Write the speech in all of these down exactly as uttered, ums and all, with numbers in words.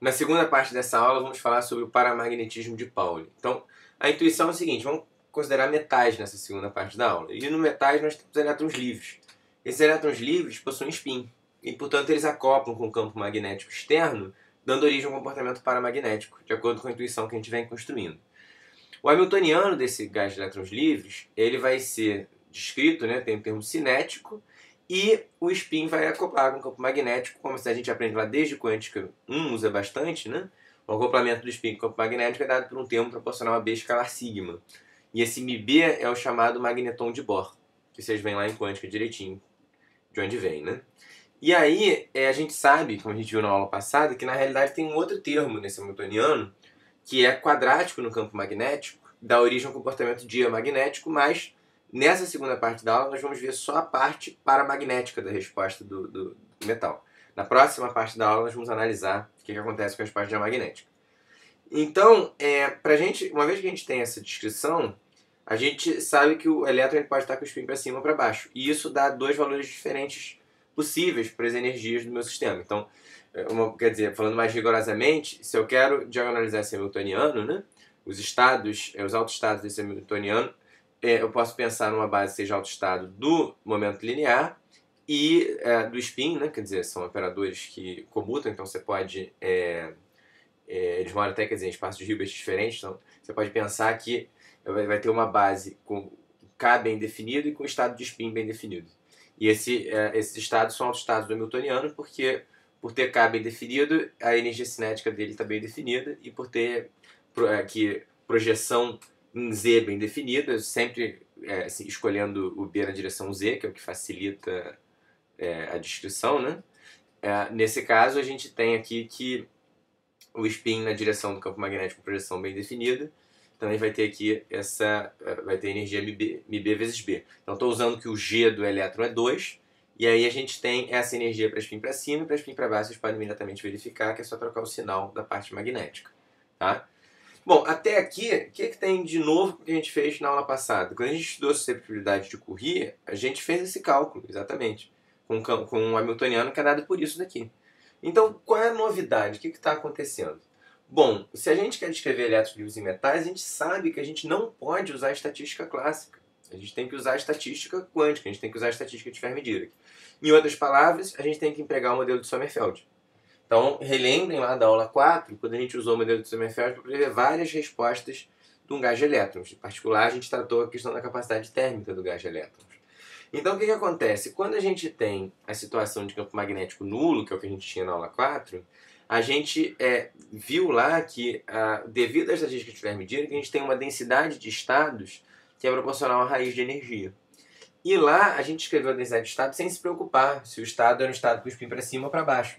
Na segunda parte dessa aula vamos falar sobre o paramagnetismo de Pauli. Então, a intuição é o seguinte, vamos considerar metais nessa segunda parte da aula. E no metais nós temos elétrons livres. Esses elétrons livres possuem spin, e portanto eles acoplam com o campo magnético externo, dando origem a um comportamento paramagnético, de acordo com a intuição que a gente vem construindo. O hamiltoniano desse gás de elétrons livres, ele vai ser descrito, né, tem o termo cinético, e o spin vai acoplar com o campo magnético, como a gente aprende lá desde quântica um usa bastante, né? O acoplamento do spin com o campo magnético é dado por um termo proporcional a B escalar sigma. E esse μB é o chamado magneton de Bohr, que vocês veem lá em quântica direitinho, de onde vem, né? E aí, é, a gente sabe, como a gente viu na aula passada, que na realidade tem um outro termo nesse hamiltoniano, que é quadrático no campo magnético, dá origem ao comportamento diamagnético, mas nessa segunda parte da aula nós vamos ver só a parte paramagnética da resposta do, do, do metal. Na próxima parte da aula nós vamos analisar o que, que acontece com a resposta diamagnética. Então, é, pra gente, uma vez que a gente tem essa descrição, a gente sabe que o elétron ele pode estar com o spin para cima ou para baixo. E isso dá dois valores diferentes possíveis para as energias do meu sistema. Então, uma, quer dizer, falando mais rigorosamente, se eu quero diagonalizar esse hamiltoniano, né, os estados, os autoestados desse hamiltoniano, é, eu posso pensar numa base que seja autoestado do momento linear e é, do spin, né, quer dizer, são operadores que comutam, então você pode... É, é, eles moram até, quer dizer, em espaços de Hilbert diferentes, então você pode pensar que vai ter uma base com K bem definido e com estado de spin bem definido. E esse, é, esses estados são autoestados do hamiltoniano porque, por ter K bem definido, a energia cinética dele está bem definida, e por ter aqui projeção em Z bem definida, sempre é, assim, escolhendo o B na direção Z, que é o que facilita é, a descrição, né? É, nesse caso, a gente tem aqui que o spin na direção do campo magnético com projeção bem definida, também vai ter aqui essa, vai ter energia μB, μB vezes B. Então estou usando que o G do elétron é dois, e aí a gente tem essa energia para spin para cima e para spin para baixo. Vocês podem imediatamente verificar que é só trocar o sinal da parte magnética. Tá? Bom, até aqui, o que, que tem de novo que a gente fez na aula passada? Quando a gente estudou susceptibilidade de Curie, a gente fez esse cálculo, exatamente, com, com um hamiltoniano que é dado por isso daqui. Então, qual é a novidade? O que está acontecendo? Bom, se a gente quer descrever elétrons livres em metais, a gente sabe que a gente não pode usar a estatística clássica. A gente tem que usar a estatística quântica, a gente tem que usar a estatística de Fermi-Dirac. Em outras palavras, a gente tem que empregar o modelo de Sommerfeld. Então, relembrem lá da aula quatro, quando a gente usou o modelo de Sommerfeld para prever várias respostas de um gás de elétrons. Em particular, a gente tratou a questão da capacidade térmica do gás de elétrons. Então, o que, que acontece? Quando a gente tem a situação de campo magnético nulo, que é o que a gente tinha na aula quatro, a gente é, viu lá que, ah, devido à estatística de Fermi-Dirac, a gente tem uma densidade de estados que é proporcional à raiz de energia. E lá a gente escreveu a densidade de estado sem se preocupar se o estado era um estado com spin para cima ou para baixo.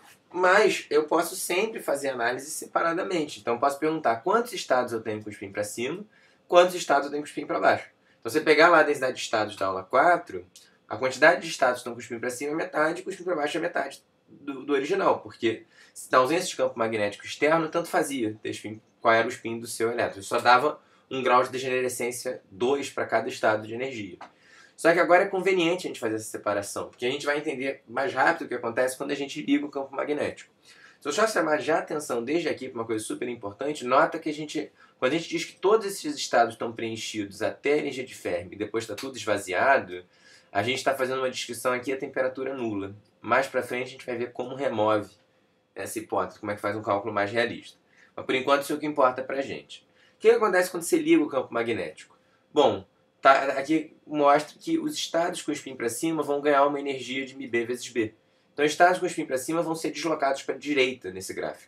Mas eu posso sempre fazer análise separadamente. Então eu posso perguntar quantos estados eu tenho com spin para cima, quantos estados eu tenho com spin para baixo. Então você pegar lá a densidade de estados da aula quatro, a quantidade de estados que estão com spin para cima é metade, com spin para baixo é metade do, do original, porque na ausência de campo magnético externo, tanto fazia ter spin, qual era o spin do seu elétron. Só dava um grau de degenerescência dois para cada estado de energia. Só que agora é conveniente a gente fazer essa separação, porque a gente vai entender mais rápido o que acontece quando a gente liga o campo magnético. Se eu só chamar já atenção desde aqui para uma coisa super importante, nota que a gente, quando a gente diz que todos esses estados estão preenchidos até a energia de Fermi e depois está tudo esvaziado, a gente está fazendo uma descrição aqui a temperatura nula. Mais para frente a gente vai ver como remove essa hipótese, como é que faz um cálculo mais realista. Mas por enquanto isso é o que importa para a gente. O que acontece quando você liga o campo magnético? Bom, tá, aqui mostra que os estados com spin para cima vão ganhar uma energia de μB vezes B. Então estados com spin para cima vão ser deslocados para a direita nesse gráfico.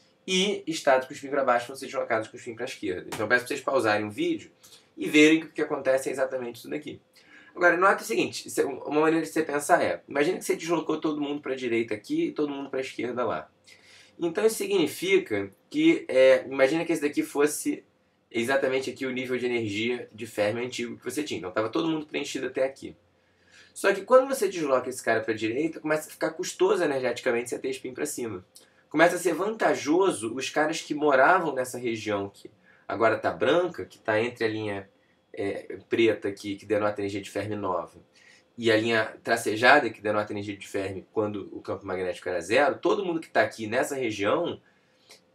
E estados com spin para baixo vão ser deslocados com spin para a esquerda. Então eu peço para vocês pausarem o vídeo e verem que o que acontece é exatamente isso daqui. Agora, nota o seguinte, uma maneira de você pensar é, imagina que você deslocou todo mundo para a direita aqui e todo mundo para a esquerda lá. Então isso significa que, é, imagina que esse daqui fosse exatamente aqui o nível de energia de Fermi antigo que você tinha. Então estava todo mundo preenchido até aqui. Só que quando você desloca esse cara para a direita, começa a ficar custoso energeticamente você ter spin para cima. Começa a ser vantajoso os caras que moravam nessa região que agora está branca, que está entre a linha é, preta aqui, que denota energia de Fermi nova, e a linha tracejada, que denota energia de Fermi quando o campo magnético era zero. Todo mundo que está aqui nessa região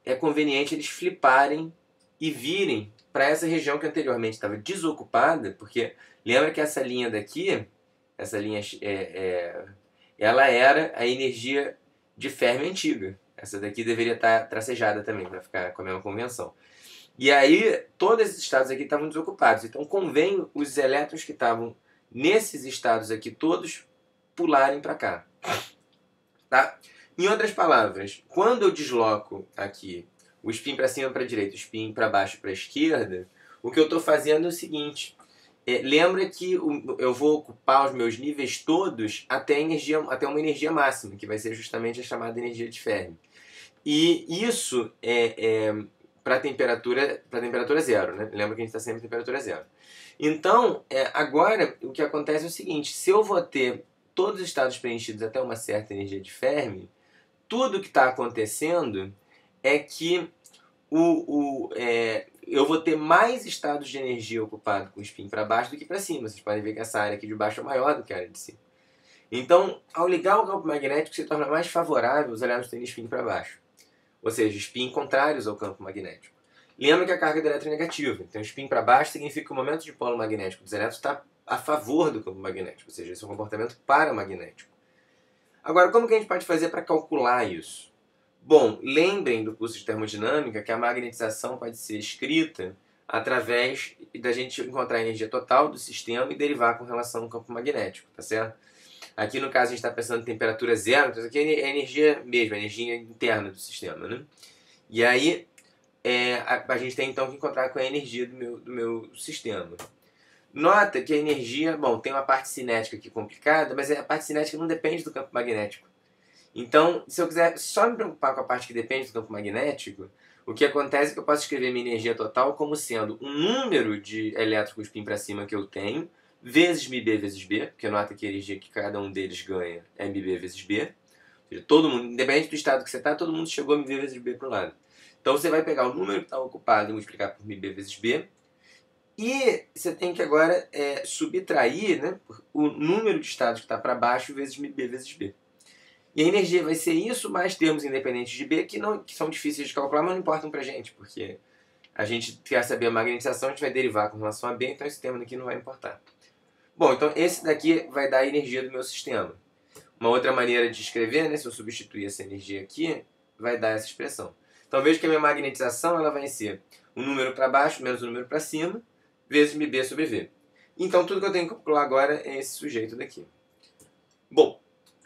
é conveniente eles fliparem e virem para essa região que anteriormente estava desocupada, porque lembra que essa linha daqui, essa linha, é, é, ela era a energia de Fermi antiga. Essa daqui deveria estar tracejada também, para ficar com a mesma convenção. E aí, todos esses estados aqui estavam desocupados. Então, convém os elétrons que estavam nesses estados aqui todos pularem para cá. Tá? Em outras palavras, quando eu desloco aqui o spin para cima para a direita, o spin para baixo para a esquerda, o que eu estou fazendo é o seguinte. É, lembra que o, eu vou ocupar os meus níveis todos até, energia, até uma energia máxima, que vai ser justamente a chamada energia de Fermi. E isso é, é para temperatura, para temperatura zero, né? Lembra que a gente está sempre em temperatura zero. Então, é, agora, o que acontece é o seguinte, se eu vou ter todos os estados preenchidos até uma certa energia de Fermi, tudo que está acontecendo é que o, o, é, eu vou ter mais estados de energia ocupados com o spin para baixo do que para cima. Vocês podem ver que essa área aqui de baixo é maior do que a área de cima. Então, ao ligar o campo magnético, se torna mais favorável os elétrons terem spin para baixo. Ou seja, spin contrários ao campo magnético. Lembra que a carga do elétron é negativa. Então, spin para baixo significa que o momento de polo magnético dos elétrons está a favor do campo magnético. Ou seja, esse é um comportamento paramagnético. Agora, como que a gente pode fazer para calcular isso? Bom, lembrem do curso de termodinâmica que a magnetização pode ser escrita através da gente encontrar a energia total do sistema e derivar com relação ao campo magnético, tá certo? Aqui no caso a gente está pensando em temperatura zero, então isso aqui é a energia mesmo, a energia interna do sistema, né? E aí é, a, a gente tem então que encontrar com a energia do meu, do meu sistema. Nota que a energia, bom, tem uma parte cinética aqui complicada, mas a parte cinética não depende do campo magnético. Então, se eu quiser só me preocupar com a parte que depende do campo magnético, o que acontece é que eu posso escrever minha energia total como sendo um número de elétrons com spin para cima que eu tenho, vezes μB vezes B, porque nota que a energia que cada um deles ganha é μB vezes B. Ou seja, todo mundo, independente do estado que você está, todo mundo chegou a μB vezes B para o lado. Então você vai pegar o número que está ocupado e multiplicar por μB vezes B. E você tem que agora é, subtrair, né, o número de estados que está para baixo vezes μB vezes B. E a energia vai ser isso mais termos independentes de B, que, não, que são difíceis de calcular, mas não importam para a gente, porque a gente quer saber a magnetização, a gente vai derivar com relação a B, então esse termo aqui não vai importar. Bom, então esse daqui vai dar a energia do meu sistema. Uma outra maneira de escrever, né, se eu substituir essa energia aqui, vai dar essa expressão. Então veja que a minha magnetização ela vai ser um número para baixo menos um número para cima, vezes μB sobre V. Então tudo que eu tenho que calcular agora é esse sujeito daqui. Bom,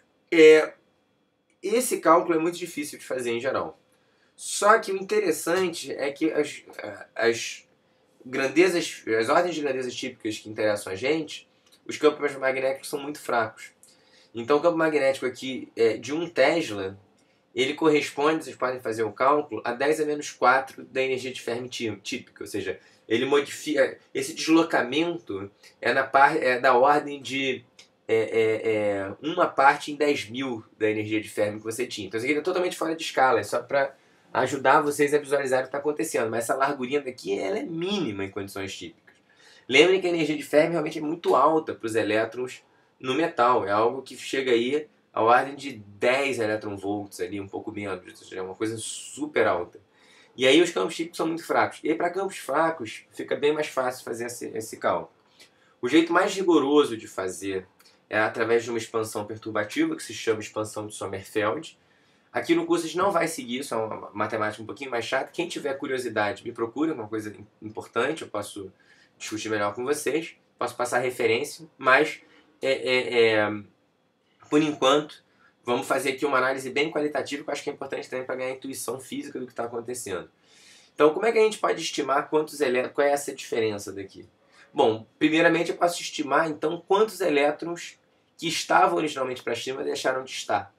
é, esse cálculo é muito difícil de fazer em geral. Só que o interessante é que as, as grandezas, as ordens de grandezas típicas que interessam a gente, os campos magnéticos são muito fracos. Então o campo magnético aqui é de um Tesla, ele corresponde, vocês podem fazer o cálculo, a dez a menos quatro da energia de Fermi típica. Ou seja, ele modifica, esse deslocamento é, na par, é da ordem de é, é, é, uma parte em dez mil da energia de Fermi que você tinha. Então isso aqui é totalmente fora de escala, é só para ajudar vocês a visualizar o que está acontecendo. Mas essa largurinha daqui ela é mínima em condições típicas. Lembrem que a energia de Fermi realmente é muito alta para os elétrons no metal. É algo que chega aí a ordem de dez elétron-volts, ali, um pouco menos. Ou seja, é uma coisa super alta. E aí os campos típicos são muito fracos. E aí para campos fracos fica bem mais fácil fazer esse, esse cálculo. O jeito mais rigoroso de fazer é através de uma expansão perturbativa, que se chama expansão de Sommerfeld. Aqui no curso a gente não vai seguir isso, é uma matemática um pouquinho mais chata. Quem tiver curiosidade, me procura, é uma coisa importante, eu posso discutir melhor com vocês, posso passar referência, mas é, é, é, por enquanto vamos fazer aqui uma análise bem qualitativa, que eu acho que é importante também para ganhar intuição física do que está acontecendo. Então, como é que a gente pode estimar quantos elétrons, qual é essa diferença daqui? Bom, primeiramente eu posso estimar então quantos elétrons que estavam originalmente para cima deixaram de estar.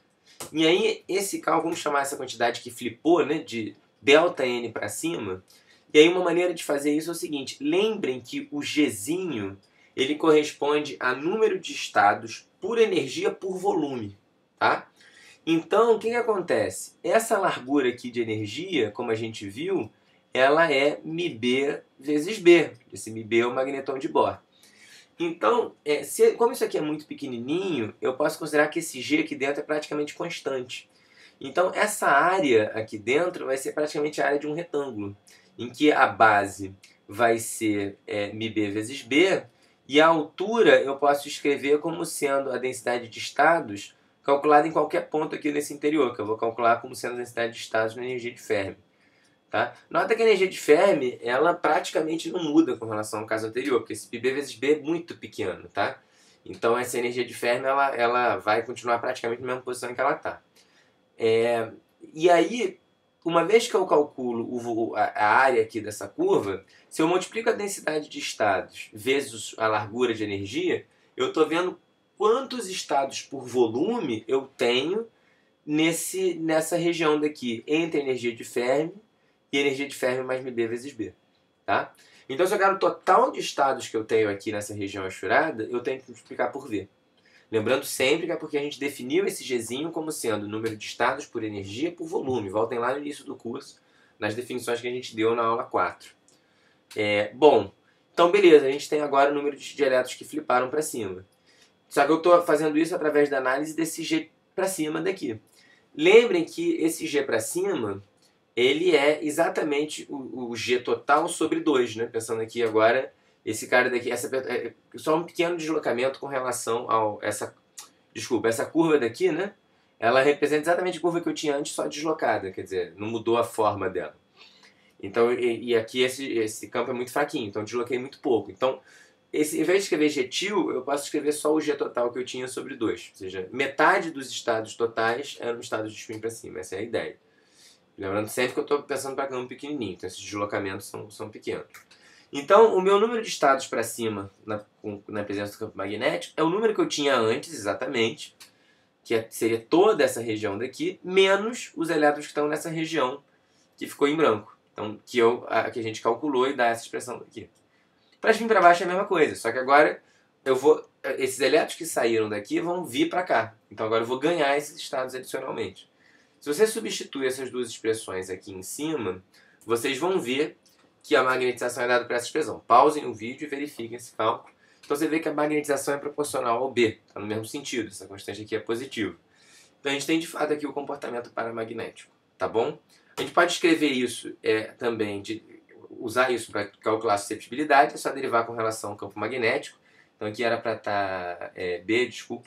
E aí, esse cálculo, vamos chamar essa quantidade que flipou, né, de delta N para cima. E aí, uma maneira de fazer isso é o seguinte: lembrem que o Gzinho ele corresponde a número de estados por energia por volume. Tá? Então, o que, que acontece? Essa largura aqui de energia, como a gente viu, ela é μB vezes B. Esse μB é o magnetron de Bohr. Então, é, se, como isso aqui é muito pequenininho, eu posso considerar que esse G aqui dentro é praticamente constante. Então essa área aqui dentro vai ser praticamente a área de um retângulo, em que a base vai ser é, μb vezes B, e a altura eu posso escrever como sendo a densidade de estados calculada em qualquer ponto aqui nesse interior, que eu vou calcular como sendo a densidade de estados na energia de Fermi. Tá? Nota que a energia de Fermi, ela praticamente não muda com relação ao caso anterior, porque esse πb vezes B é muito pequeno, tá? Então essa energia de Fermi, ela, ela vai continuar praticamente na mesma posição em que ela está. É, e aí, uma vez que eu calculo o, a, a área aqui dessa curva, se eu multiplico a densidade de estados vezes a largura de energia, eu estou vendo quantos estados por volume eu tenho nesse, nessa região daqui, entre a energia de Fermi e energia de Fermi mais μb vezes B. Tá? Então, se eu quero o total de estados que eu tenho aqui nessa região achurada, eu tenho que multiplicar por V. Lembrando sempre que é porque a gente definiu esse Gzinho como sendo o número de estados por energia por volume. Voltem lá no início do curso, nas definições que a gente deu na aula quatro. É, bom, então beleza, a gente tem agora o número de elétrons que fliparam para cima. Só que eu estou fazendo isso através da análise desse G para cima daqui. Lembrem que esse G para cima, ele é exatamente o, o G total sobre dois, né? Pensando aqui agora, esse cara daqui, essa, é só um pequeno deslocamento com relação a essa, desculpa, essa curva daqui, né? Ela representa exatamente a curva que eu tinha antes, só deslocada, quer dizer, não mudou a forma dela. Então, e, e aqui esse, esse campo é muito fraquinho, então eu desloquei muito pouco. Então, esse, em vez de escrever Gtil, eu posso escrever só o G total que eu tinha sobre dois. Ou seja, metade dos estados totais eram estados de spin para cima, essa é a ideia. Lembrando sempre que eu estou pensando para campo pequenininho, então esses deslocamentos são, são pequenos. Então, o meu número de estados para cima, na, com, na presença do campo magnético, é o número que eu tinha antes, exatamente, que é, seria toda essa região daqui, menos os elétrons que estão nessa região que ficou em branco. Então, que, eu, a, que a gente calculou e dá essa expressão daqui. Para vir para baixo é a mesma coisa, só que agora eu vou, esses elétrons que saíram daqui vão vir para cá. Então, agora eu vou ganhar esses estados adicionalmente. Se você substituir essas duas expressões aqui em cima, vocês vão ver que a magnetização é dada por essa expressão. Pausem o vídeo e verifiquem esse cálculo. Então você vê que a magnetização é proporcional ao B, está no mesmo sentido, essa constante aqui é positiva. Então a gente tem de fato aqui o comportamento paramagnético, tá bom? A gente pode escrever isso é, também, de, usar isso para calcular a susceptibilidade, é só derivar com relação ao campo magnético. Então aqui era para estar é, B, desculpa.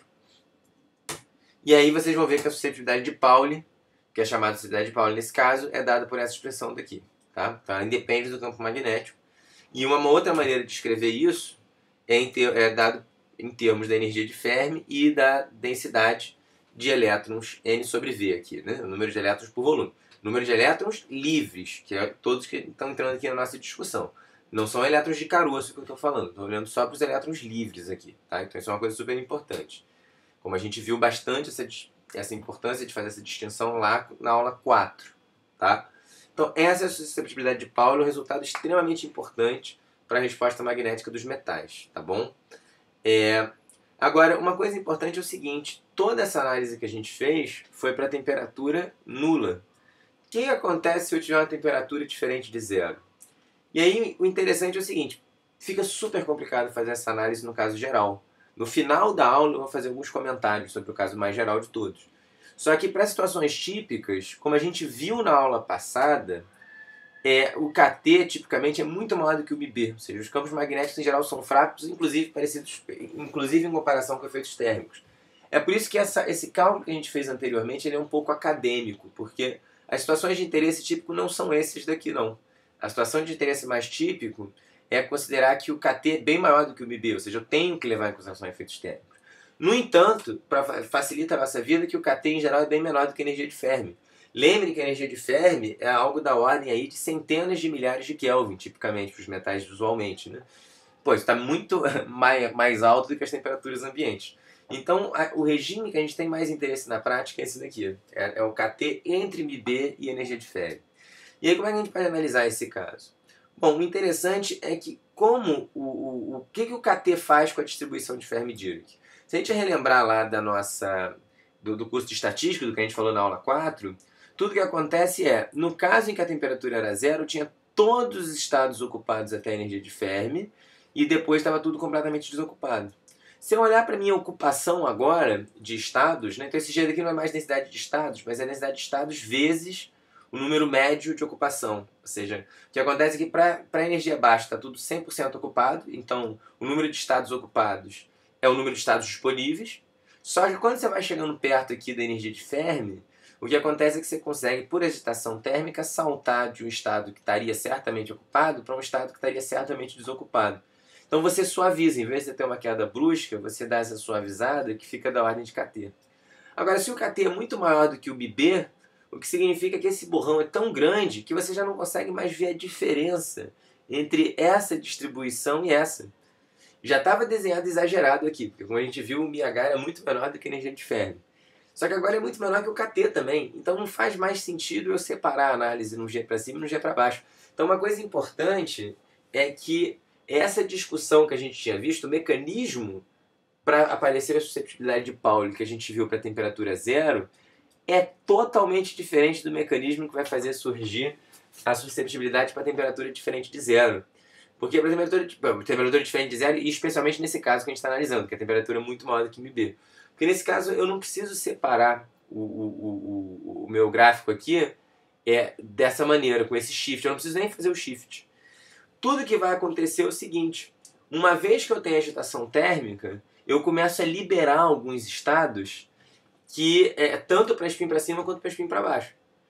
E aí vocês vão ver que a susceptibilidade de Pauli, que é chamada de susceptibilidade de Pauli nesse caso, é dada por essa expressão daqui. Tá? Então ela independe do campo magnético. E uma outra maneira de escrever isso é, em ter, é dado em termos da energia de Fermi e da densidade de elétrons N sobre V aqui, né? O número de elétrons por volume. Número de elétrons livres, que é todos que estão entrando aqui na nossa discussão. Não são elétrons de caroço que eu estou falando, estou olhando só para os elétrons livres aqui. Tá? Então isso é uma coisa super importante. Como a gente viu bastante essa, essa importância de fazer essa distinção lá na aula quatro. Tá? Então, essa é a susceptibilidade de Pauli, um resultado extremamente importante para a resposta magnética dos metais, tá bom? É... Agora, uma coisa importante é o seguinte, toda essa análise que a gente fez foi para temperatura nula. O que acontece se eu tiver uma temperatura diferente de zero? E aí, o interessante é o seguinte, fica super complicado fazer essa análise no caso geral. No final da aula, eu vou fazer alguns comentários sobre o caso mais geral de todos. Só que para situações típicas, como a gente viu na aula passada, é, o K T tipicamente é muito maior do que o μb, ou seja, os campos magnéticos em geral são fracos, inclusive parecidos, inclusive em comparação com efeitos térmicos. É por isso que essa, esse cálculo que a gente fez anteriormente ele é um pouco acadêmico, porque as situações de interesse típico não são esses daqui não. A situação de interesse mais típico é considerar que o K T é bem maior do que o μb, ou seja, eu tenho que levar em consideração efeitos térmicos. No entanto, para facilitar a nossa vida, que o K T em geral é bem menor do que a energia de Fermi. Lembre que a energia de Fermi é algo da ordem aí de centenas de milhares de Kelvin, tipicamente, para os metais usualmente. Né? Pô, isso está muito mais, mais alto do que as temperaturas ambientes. Então, a, o regime que a gente tem mais interesse na prática é esse daqui. É, é o K T entre μb e energia de Fermi. E aí, como é que a gente pode analisar esse caso? Bom, o interessante é que como o, o, o que, que o K T faz com a distribuição de Fermi-Dirac? Se a gente relembrar lá da nossa, do, do curso de estatística, do que a gente falou na aula quatro, tudo que acontece é, no caso em que a temperatura era zero, tinha todos os estados ocupados até a energia de Fermi, e depois estava tudo completamente desocupado. Se eu olhar para a minha ocupação agora de estados, né, então esse G daqui não é mais densidade de estados, mas é densidade de estados vezes o número médio de ocupação. Ou seja, o que acontece é que para a energia baixa está tudo cem por cento ocupado, então o número de estados ocupados é o número de estados disponíveis. Só que quando você vai chegando perto aqui da energia de Fermi, o que acontece é que você consegue, por agitação térmica, saltar de um estado que estaria certamente ocupado para um estado que estaria certamente desocupado. Então você suaviza, em vez de ter uma queda brusca, você dá essa suavizada que fica da ordem de K T. Agora, se o K T é muito maior do que o B B, o que significa que esse borrão é tão grande que você já não consegue mais ver a diferença entre essa distribuição e essa. Já estava desenhado exagerado aqui, porque como a gente viu, o M H é muito menor do que a energia de Fermi. Só que agora é muito menor que o K T também, então não faz mais sentido eu separar a análise no G para cima e no G para baixo. Então uma coisa importante é que essa discussão que a gente tinha visto, o mecanismo para aparecer a susceptibilidade de Pauli que a gente viu para temperatura zero, é totalmente diferente do mecanismo que vai fazer surgir a susceptibilidade para temperatura diferente de zero. Porque para temperatura, temperatura diferente de zero, e especialmente nesse caso que a gente está analisando, que a temperatura é muito maior do que M B. Porque nesse caso eu não preciso separar o, o, o, o meu gráfico aqui é, dessa maneira, com esse shift. Eu não preciso nem fazer o shift. Tudo que vai acontecer é o seguinte: uma vez que eu tenho agitação térmica, eu começo a liberar alguns estados que é tanto para spin para cima quanto para spin para baixo.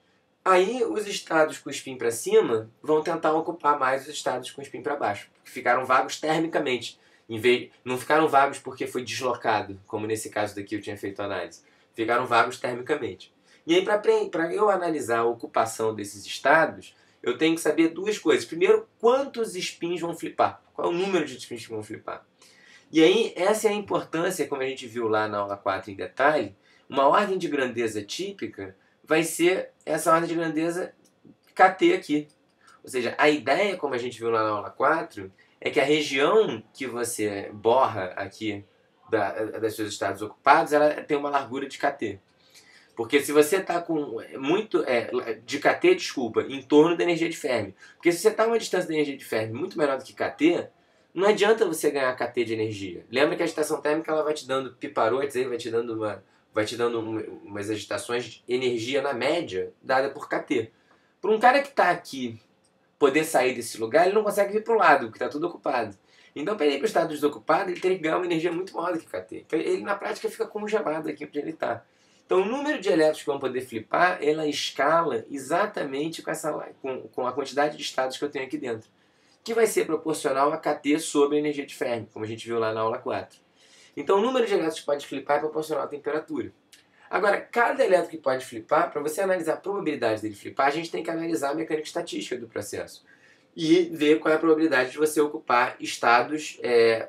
Aí os estados com spin para cima vão tentar ocupar mais os estados com spin para baixo, porque ficaram vagos termicamente. Em vez, não ficaram vagos porque foi deslocado, como nesse caso daqui eu tinha feito a análise. Ficaram vagos termicamente. E aí, para eu analisar a ocupação desses estados, eu tenho que saber duas coisas. Primeiro, quantos spins vão flipar? Qual é o número de spins que vão flipar? E aí, essa é a importância, como a gente viu lá na aula quatro em detalhe. Uma ordem de grandeza típica vai ser essa ordem de grandeza K T aqui. Ou seja, a ideia, como a gente viu lá na aula quatro, é que a região que você borra aqui da, das seus estados ocupados, ela tem uma largura de K T. Porque se você está com muito é, de K T, desculpa, em torno da energia de Fermi. Porque se você está a uma distância da energia de Fermi muito menor do que K T, não adianta você ganhar K T de energia. Lembra que a agitação térmica ela vai te dando piparotes, aí, vai te dando, uma, vai te dando um, umas agitações de energia na média dada por K T. Para um cara que está aqui poder sair desse lugar, ele não consegue vir para o lado, porque está tudo ocupado. Então, para ele ir para o estado desocupado, ele teria que ganhar uma energia muito maior do que K T. Então, ele, na prática, fica congelado aqui onde ele está. Então, o número de elétrons que vão poder flipar, ela escala exatamente com, essa, com, com a quantidade de estados que eu tenho aqui dentro, que vai ser proporcional a K T sobre a energia de Fermi, como a gente viu lá na aula quatro. Então, o número de elétrons que pode flipar é proporcional à temperatura. Agora, cada elétron que pode flipar, para você analisar a probabilidade dele flipar, a gente tem que analisar a mecânica estatística do processo e ver qual é a probabilidade de você ocupar estados é,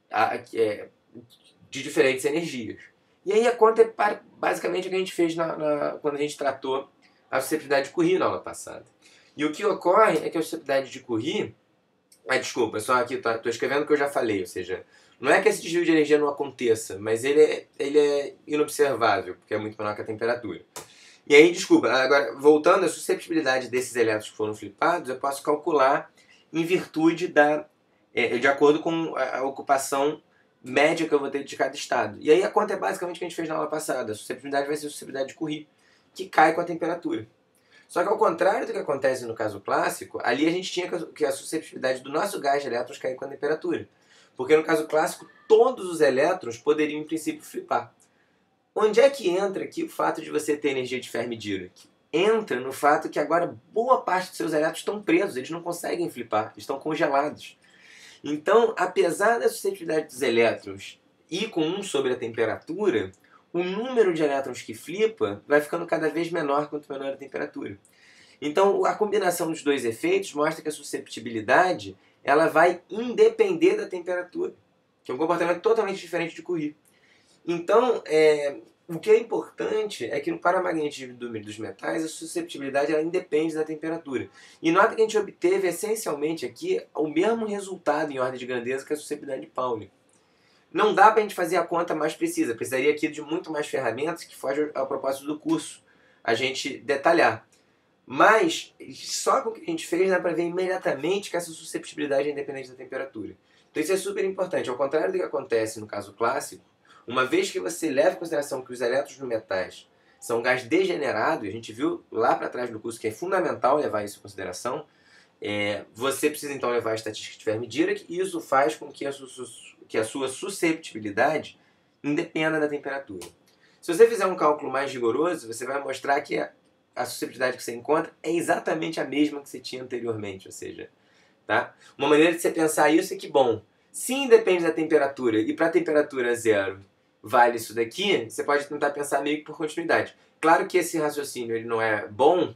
é, de diferentes energias. E aí a conta é basicamente o que a gente fez na, na, quando a gente tratou a susceptibilidade de Curie na aula passada. E o que ocorre é que a susceptibilidade de Curie... Ah, desculpa, só aqui estou escrevendo o que eu já falei, ou seja, não é que esse desvio de energia não aconteça, mas ele é, ele é inobservável, porque é muito menor que a temperatura. E aí, desculpa, agora, voltando, a susceptibilidade desses elétrons que foram flipados, eu posso calcular em virtude da... É, de acordo com a, a ocupação média que eu vou ter de cada estado. E aí a conta é basicamente o que a gente fez na aula passada. A susceptibilidade vai ser a susceptibilidade de Curie, que cai com a temperatura. Só que ao contrário do que acontece no caso clássico, ali a gente tinha que a susceptibilidade do nosso gás de elétrons cair com a temperatura. Porque no caso clássico, todos os elétrons poderiam, em princípio, flipar. Onde é que entra aqui o fato de você ter energia de Fermi-Dirac? Entra no fato que agora boa parte dos seus elétrons estão presos, eles não conseguem flipar, estão congelados. Então, apesar da susceptibilidade dos elétrons ir com um sobre a temperatura, o número de elétrons que flipa vai ficando cada vez menor quanto menor a temperatura. Então, a combinação dos dois efeitos mostra que a susceptibilidade ela vai independer da temperatura, que é um comportamento totalmente diferente de Curie. Então, é, o que é importante é que no paramagnetismo dos metais, a susceptibilidade ela independe da temperatura. E nota que a gente obteve essencialmente aqui o mesmo resultado em ordem de grandeza que a susceptibilidade de Pauli. Não dá para a gente fazer a conta mais precisa, precisaria aqui de muito mais ferramentas que fogem ao propósito do curso, a gente detalhar. Mas, só com o que a gente fez, dá para ver imediatamente que essa susceptibilidade é independente da temperatura. Então isso é super importante. Ao contrário do que acontece no caso clássico, uma vez que você leva em consideração que os elétrons no metais são gás degenerado, e a gente viu lá para trás no curso que é fundamental levar isso em consideração, é, você precisa então levar a estatística de Fermi-Dirac, e isso faz com que a, su que a sua susceptibilidade independa da temperatura. Se você fizer um cálculo mais rigoroso, você vai mostrar que a, a susceptibilidade que você encontra é exatamente a mesma que você tinha anteriormente, ou seja, tá? Uma maneira de você pensar isso é que, bom, se independe da temperatura e para a temperatura zero vale isso daqui, você pode tentar pensar meio que por continuidade. Claro que esse raciocínio ele não é bom,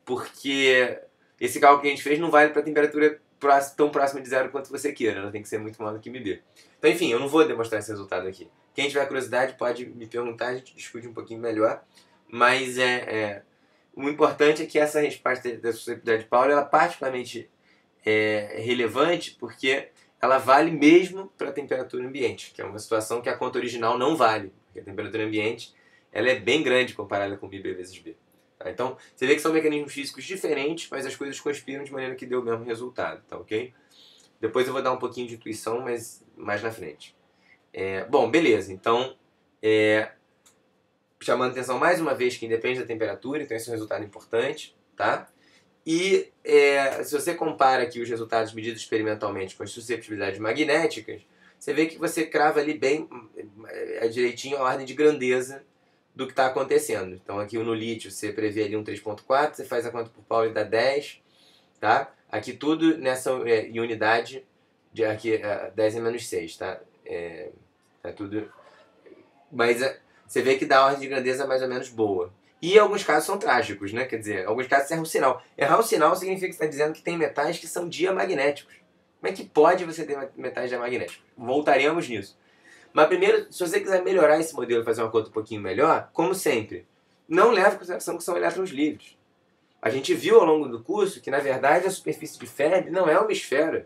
porque esse cálculo que a gente fez não vale para a temperatura tão próxima de zero quanto você queira, ela tem que ser muito maior do que B. Então, enfim, eu não vou demonstrar esse resultado aqui. Quem tiver curiosidade pode me perguntar, a gente discute um pouquinho melhor, mas é, é o importante é que essa resposta da susceptibilidade de Pauli ela é particularmente é, relevante porque ela vale mesmo para a temperatura ambiente, que é uma situação que a conta original não vale, porque a temperatura ambiente ela é bem grande comparada com B vezes B. Tá? Então, você vê que são mecanismos físicos diferentes, mas as coisas conspiram de maneira que deu o mesmo resultado, tá ok? Depois eu vou dar um pouquinho de intuição, mas mais na frente. É, bom, beleza, então, é, chamando atenção mais uma vez que independe da temperatura, então esse é um resultado importante, tá? E é, se você compara aqui os resultados medidos experimentalmente com as susceptibilidades magnéticas, você vê que você crava ali bem é, direitinho a ordem de grandeza do que está acontecendo. Então aqui no lítio você prevê ali um três ponto quatro, você faz a conta por Pauli e dá dez, tá? Aqui tudo nessa é, em unidade, de aqui é, dez a menos seis, tá? É, tá tudo... Mas é, você vê que dá a ordem de grandeza mais ou menos boa. E alguns casos são trágicos, né? Quer dizer, alguns casos erram o sinal. Errar o sinal significa que você está dizendo que tem metais que são diamagnéticos. Como é que pode você ter metais diamagnéticos? Voltaremos nisso. Mas primeiro, se você quiser melhorar esse modelo e fazer uma conta um pouquinho melhor, como sempre, não leve em consideração que são elétrons livres. A gente viu ao longo do curso que, na verdade, a superfície de Fermi não é uma esfera.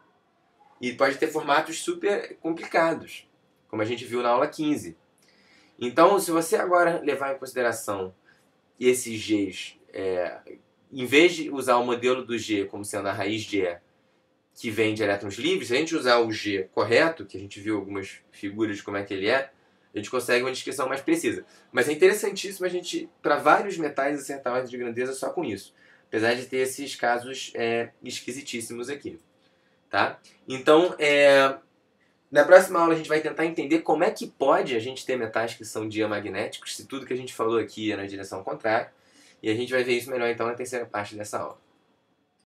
E pode ter formatos super complicados, como a gente viu na aula quinze. Então, se você agora levar em consideração esses Gs, é, em vez de usar o modelo do G como sendo a raiz G, que vem de elétrons livres, se a gente usar o G correto, que a gente viu algumas figuras de como é que ele é, a gente consegue uma descrição mais precisa. Mas é interessantíssimo a gente, para vários metais, acertar a ordem de grandeza só com isso. Apesar de ter esses casos é, esquisitíssimos aqui. Tá? Então, é, na próxima aula a gente vai tentar entender como é que pode a gente ter metais que são diamagnéticos, se tudo que a gente falou aqui é na direção contrária. E a gente vai ver isso melhor então na terceira parte dessa aula.